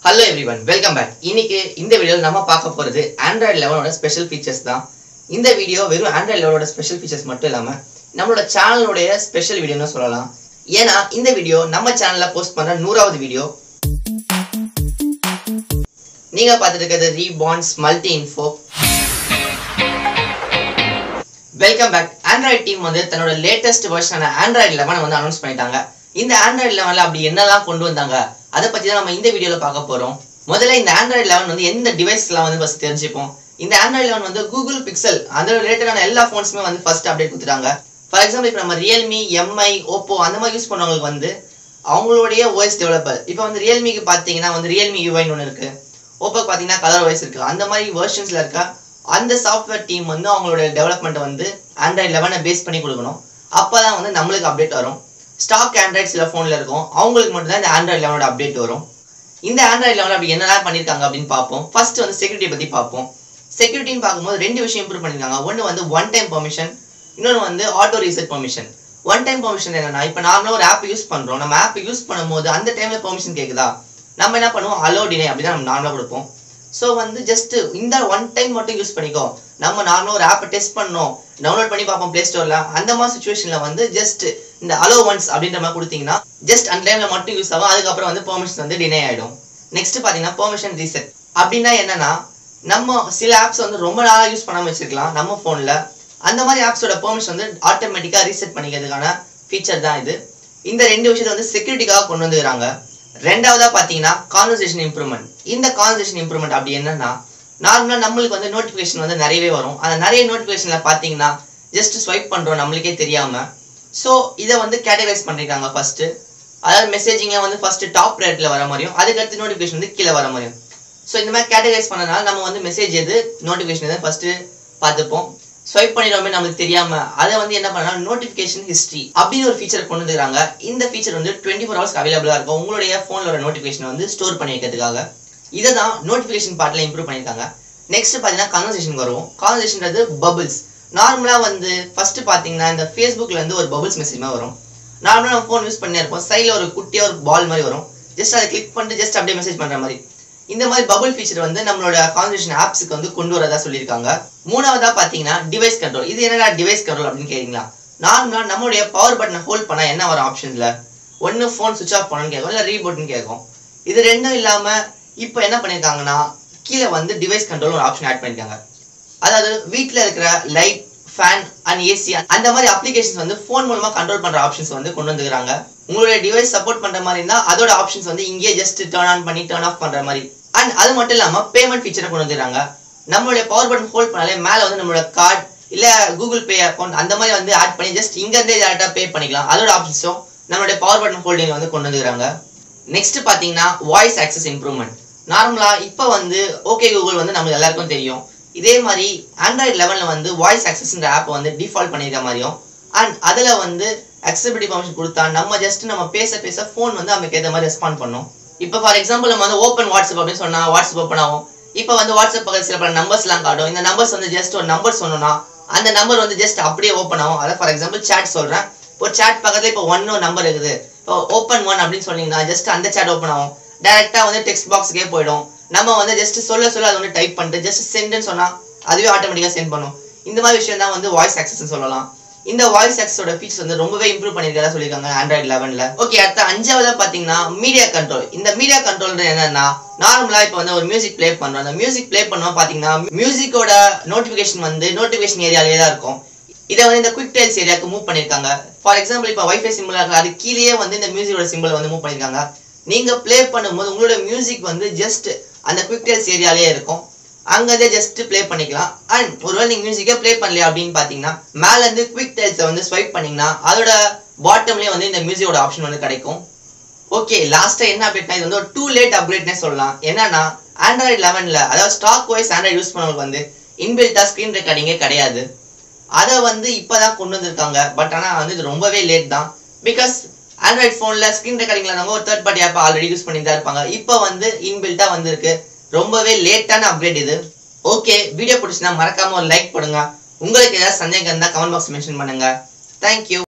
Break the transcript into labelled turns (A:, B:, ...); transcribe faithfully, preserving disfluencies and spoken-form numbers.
A: Hello everyone, welcome back. இன்னைக்கு இந்த வீடியோல நம்ம பார்க்க போறது Android eleven ஓட ஸ்பெஷல் ஃபீச்சர்ஸ் தான். இந்த வீடியோ வெறும் Android eleven ஓட ஸ்பெஷல் ஃபீச்சர்ஸ் மட்டும் இல்லாம நம்மளோட சேனலோட ஸ்பெஷல் வீடியோன்னு சொல்லலாம். ஏனா இந்த வீடியோ நம்ம சேனல்ல போஸ்ட் பண்ற நூறாவது வீடியோ. நீங்க பார்த்துட்டு இருக்கிறது Reborn's Multi Info. Welcome back. Android team வந்து தன்னோட லேட்டஸ்ட் வெர்ஷனான Android eleven வந்து அனௌன்ஸ் பண்ணிட்டாங்க. இந்த Android eleven ல அப்படி என்னலாம் கொண்டு வந்தாங்க அத பத்தி தான் நம்ம இந்த வீடியோல பார்க்க போறோம். முதல்ல இந்த Android eleven வந்து எந்த டிவைஸ்ல வந்து ஃபர்ஸ்ட் தெரிஞ்சுப்போம். இந்த Android eleven வந்து Google Pixel அந்த ரிலேட்டடான எல்லா ஃபோன்ஸ்மே வந்து ஃபர்ஸ்ட் அப்டேட் கொடுத்துட்டாங்க. ஃபார் எக்ஸாம்பிள் இப்போ நம்ம Realme, M I, Oppo அந்த மாதிரி யூஸ் பண்றவங்களுக்கு வந்து அவங்களுடைய O S டெவலப்பர் இப்போ வந்து Realme க்கு பாத்தீங்கன்னா வந்து Realme U I ன்னு ஒன்னு இருக்கு. Oppo க்கு பாத்தீங்கன்னா ColorOS இருக்கு. அந்த மாதிரி வெர்ஷன்ஸ்ல இருக்க அந்த சாஃப்ட்வேர் டீம் வந்து அவங்களோட டெவலப்மென்ட் வந்து Android eleven பேஸ் பண்ணி கொடுக்கணும். அப்பதான் வந்து நம்மளுக்கு அப்டேட் வரும். ஸ்டாக் ஆண்ட்ராய்ட் சில ஃபோன்ல இருக்கும், அவங்களுக்கு மட்டும் தான் இந்த Android eleven ஓட அப்டேட் வரும். இந்த Android eleven அப்படி என்னலாம் பண்ணிருக்காங்க அப்படின்னு பார்ப்போம். ஃபர்ஸ்ட் வந்து செக்யூரிட்டி பத்தி பார்ப்போம். செக்யூரிட்டின்னு பார்க்கும்போது ரெண்டு விஷயம் இம்ப்ரூவ் பண்ணிருக்காங்க. ஒன்னு வந்து ஒன் டைம் பெர்மிஷன், இன்னொன்று வந்து auto reset permission. One time permission என்னன்னா இப்போ நார்மலா ஒரு ஆப் யூஸ் பண்றோம், நம்ம ஆப் யூஸ் பண்ணும்போது அந்த டைம்ல பெர்மிஷன் கேக்குதா, நம்ம என்ன பண்ணுவோம், அலோ டினை அப்படிதான் நம்ம நார்மலா கொடுப்போம். ஸோ வந்து ஜஸ்ட் இந்த ஒன் டைம் மட்டும் யூஸ் பண்ணிக்கோ, நம்ம நார்மலாக ஒரு ஆப்பை டெஸ்ட் பண்ணோம், டவுன்லோட் பண்ணி பார்ப்போம் பிளே ஸ்டோர்ல, அந்த மாதிரி சுச்சுவேஷன்ல வந்து ஜஸ்ட் இந்த அலோ ஒன்ஸ் அப்படின்ற மாதிரி கொடுத்தீங்கன்னா ஜஸ்ட் அந்த டைம்ல மட்டும் யூஸ் ஆகும். அதுக்கப்புறம் வந்து பெர்மிஷன் வந்து டினை ஆயிடும். நெக்ஸ்ட் பாத்தீங்கன்னா பெர்மிஷன் ரீசெட் அப்படின்னா என்னன்னா, நம்ம சில ஆப்ஸ் வந்து ரொம்ப நாளா யூஸ் பண்ணாம வச்சிருக்கலாம் நம்ம போன்ல, அந்த மாதிரி ஆப்ஸோட பெர்மிஷன் வந்து ஆட்டோமேட்டிக்கா ரீசெட் பண்ணிக்கிறதுக்கான ஃபீச்சர் தான் இது. இந்த ரெண்டு விஷயத்தை வந்து செக்யூரிட்டிக்காக கொண்டு வந்துக்கிறாங்க. ரெண்டாவதா பாத்தீங்கன்னா கான்வர்சேஷன் இம்ப்ரூவ்மெண்ட். இந்த கான்வர்சேஷன் இம்ப்ரூவ்மெண்ட் அப்படி என்னன்னா, நார்மலா நம்மளுக்கு வந்து நோட்டிபிகேஷன் வந்து நிறையவே வரும். அந்த நிறைய நோட்டிபிகேஷன்ல பாத்தீங்கன்னா ஜஸ்ட் ஸ்வைப் பண்றோம் நம்மளுக்கே தெரியாம. ஸோ இதை வந்து கேட்டகரைஸ் பண்ணிருக்காங்க. ஃபர்ஸ்ட் அதாவது மெசேஜிங்க வந்து ஃபர்ஸ்ட் டாப் ரேட்ல வர மாதிரியும், அதுக்கடுத்து நோட்டிபிகேஷன் வந்து கீழே வர மாதிரியும். ஸோ இந்த மாதிரி கேட்டகரைஸ் பண்ணனால நம்ம வந்து மெசேஜ் எது நோட்டிபிகேஷன் எது ஃபர்ஸ்ட் பார்த்துப்போம். ஸ்வைப் பண்ணிடுவோமே நம்மளுக்கு தெரியாம, அதை வந்து என்ன பண்ணலாம், நோட்டிபிகேஷன் ஹிஸ்டரி அப்படின்னு ஒரு ஃபீச்சர் கொண்டு வந்துருக்காங்க. இந்த ஃபீச்சர் வந்து டுவெண்ட்டி ஃபோர் ஹவர்ஸ் அவைலபிளா இருக்கும் உங்களுடைய போன்ல ஒரு நோட்டிபிகேஷன் வந்து ஸ்டோர் பண்ணி வைக்கிறதுக்காக. இதை தான் நோட்டிபிகேஷன் பார்ட்ல இம்ப்ரூவ் பண்ணிருக்காங்க. நெக்ஸ்ட் பாத்தீங்கன்னா கான்வர்சேஷன் வருவோம். கான்வர்சேஷன்றது பபிள்ஸ். நார்மலா வந்து ஃபர்ஸ்ட் பாத்தீங்கன்னா இந்த ஃபேஸ்புக்ல இருந்து ஒரு பபிள்ஸ் மெசேஜ் மாதிரி வரும். நார்மலா நம்ம போன் யூஸ் பண்ணி இருப்போம், சைட்ல ஒரு குட்டியா ஒரு பால் மாதிரி வரும், ஜஸ்ட் அதை கிளிக் பண்ணிட்டு ஜஸ்ட் அப்படியே மெசேஜ் பண்ற மாதிரி. இந்த மாதிரி பபிள் ஃபீச்சர் வந்து நம்மளோட கான்வர்சேஷன் ஆப்ஸ்க்கு வந்து கொண்டு வரதா சொல்லியிருக்காங்க. மூணாவதா பாத்தீங்கன்னா டிவைஸ் கண்ட்ரோல். இது என்னடா டிவைஸ் கண்ட்ரோல் அப்படின்னு கேட்டீங்களா, நார்மலா நம்மளுடைய பவர் பட்டனை ஹோல்ட் பண்ணா என்ன வரும் ஆப்ஷன்ஸ்ல, ஒன்னு போன் சுவிச் ஆஃப் பண்ணணும்னு கேட்கும், இல்ல ரீபூட்னு கேட்கும். இது ரெண்டும் இல்லாம இப்போ என்ன பண்ணிருக்காங்கன்னா கீழே வந்து டிவைஸ் கண்ட்ரோல் ஒரு ஆப்ஷன் ஆட் பண்ணிருக்காங்க. அதாவது வீட்டில் இருக்கிற லைட், ஃபேன் அண்ட் ஏசி அந்த மாதிரி அப்ளிகேஷன்ஸ் வந்து போன் மூலமா கண்ட்ரோல் பண்ற ஆப்ஷன்ஸ் வந்து கொண்டு வந்துக்கிறாங்க. உங்களுடைய டிவைஸ் சப்போர்ட் பண்ற மாதிரி இருந்தா அதோட ஆப்ஷன்ஸ் வந்து இங்கே ஜஸ்ட் டர்ன் ஆன் பண்ணி டர்ன் ஆஃப் பண்ற மாதிரி. அண்ட் அது மட்டும் இல்லாம பேமெண்ட் ஃபீச்சரை கொண்டு வந்துக்கிறாங்க. நம்மளுடைய பவர் பட்டன் ஹோல்ட் பண்ணாலே மேல வந்து நம்மளோட கார்டு இல்ல கூகுள் பே அக்கௌண்ட் அந்த மாதிரி வந்து ஆட் பண்ணி ஜஸ்ட் இங்க இருந்தே டேரக்டா பே பண்ணிக்கலாம். அதோட ஆப்ஷன்ஸும் நம்மளுடைய பவர் பட்டன் ஹோல்டிங் வந்து கொண்டு வந்துக்கிறாங்க. நெக்ஸ்ட் பாத்தீங்கன்னா வாய்ஸ் ஆக்சஸ் இம்ப்ரூவ்மெண்ட். நார்மலா இப்போ வந்து ஓகே கூகுள் வந்து நமக்கு எல்லாருக்கும் தெரியும். இதே மாதிரி Android eleven ல வந்து வாய்ஸ் ஆக்சஸ்ன்ற ஆப் வந்து டிஃபால்ட் பண்ணிருக்க மாதிரியும், அண்ட் அதுல வந்து அக்செசிபிலிட்டி பர்மிஷன் கொடுத்தா நம்ம ஜஸ்ட் நம்ம பேச பேச போன் வந்து நமக்கு ஏற்ற மாதிரி ரெஸ்பாண்ட் பண்ணும். இப்போ ஃபார் எக்ஸாம்பிள் நம்ம வந்து ஓப்பன் வாட்ஸ்அப் அப்படின்னு சொன்னா வாட்ஸ்அப் ஓப்பன் ஆகும். இப்போ வந்து வாட்ஸ்அப் பக்கத்துல சில பல நம்பர்ஸ் எல்லாம் காட்டும். இந்த நம்பர்ஸ் வந்து ஜஸ்ட் ஒரு நம்பர் சொன்னோம்னா அந்த நம்பர் வந்து ஜஸ்ட் அப்படியே ஓப்பன் ஆகும். அதாவது ஃபார் எக்ஸாம்பிள் சாட் சொல்றேன், ஒரு சாட் பக்கத்துல இப்போ ஒன் ஒரு நம்பர் இருக்குது, இப்போ ஓப்பன் ஒன் அப்படின்னு சொன்னீங்கன்னா ஜஸ்ட் அந்த சாட் ஓப்பன் ஆகும். டைரக்டா வந்து டெக்ஸ்ட் பாக்ஸ்க்கே போயிடும். நம்ம வந்து ஜஸ்ட் சொல்ல சொல்ல அது வந்து டைப் பண்ணிட்டு ஜஸ்ட் சென்ட்னு சொன்னா அதுவே ஆட்டோமேட்டிக்கா சென்ட் பண்ணும். இந்த மாதிரி விஷயம் தான் வந்து வாய்ஸ் ஆக்சஸ் சொல்லலாம். இந்த வாய்ஸ் ஆக்சஸோட ஃபீச்சர்ஸ் வந்து ரொம்பவே இம்ப்ரூவ் பண்ணிருக்கதா சொல்லிருக்காங்க Android eleven ல. ஓகே, அடுத்த அஞ்சாவதா பாத்தீங்கன்னா மீடியா கண்ட்ரோல். இந்த மீடியா கண்ட்ரோல் என்னன்னா, நார்மலா இப்போ வந்து ஒரு மியூசிக் ப்ளே பண்றோம், அந்த மியூசிக் ப்ளே பண்ணுவோம் பாத்தீங்கன்னா மியூசிக்கோட நோட்டிபிகேஷன் வந்து நோட்டிபிகேஷன் ஏரியாலே தான் இருக்கும். இதை வந்து இந்த குவிக் டைல்ஸ் ஏரியாவுக்கு மூவ் பண்ணிருக்காங்க. ஃபார் எக்ஸாம்பிள் இப்போ வைஃபை சிம்பிள் இருக்கு, அது கீழே வந்து இந்த மியூசிக்கோட சிம்பிள் வந்து மூவ் பண்ணிருக்காங்க. நீங்க ப்ளே பண்ணும்போது உங்களோட மியூசிக் வந்து ஜஸ்ட் அந்த குவிக் டைல்ஸ் ஏரியாலே இருக்கும், அங்கதே ஜஸ்ட் ப்ளே பண்ணிக்கலாம். அண்ட் ஒருவேளை நீங்க மியூசிக்கே ப்ளே பண்ணல அப்படின்னு பாத்தீங்கன்னா மேல இருந்து குவிக் டைல்ஸை வந்து ஸ்வைப் பண்ணீங்கன்னா அதோட பாட்டம்லயே வந்து இந்த மியூசிக்கோட ஆப்ஷன் வந்து கிடைக்கும். ஓகே, லாஸ்டா என்ன அப்டேட்னா, இது வந்து ஒரு டூ லேட் அப்டேட்னே சொல்லலாம். என்னன்னா Android eleven ல அதாவது ஸ்டாக் வைஸ் Android யூஸ் பண்ணவங்களுக்கு வந்து இன்பில்ட்டா ஸ்கிரீன் ரெக்கார்டிங்கே கிடையாது. அதை வந்து இப்பதான் கொண்டு வந்திருக்காங்க. பட் ஆனா வந்து இது ரொம்பவே லேட் தான். பிகாஸ் Android போன்ல ஸ்கிரீன் ரெக்கார்டிங்ல நம்ம ஒரு third party app already use பண்ணி தான் இருப்பாங்க. இப்போ வந்து இன்பில்ட்டா வந்திருக்கு. ரொம்பவே லேட்டான அப்டேட் இது. ஓகே, வீடியோ பிடிச்சினா மறக்காம ஒரு லைக் போடுங்க. உங்களுக்கு ஏதாவது சந்தேகம் இருந்தா கமெண்ட் பாக்ஸ் மென்ஷன் பண்ணுங்க. தேங்க்யூ.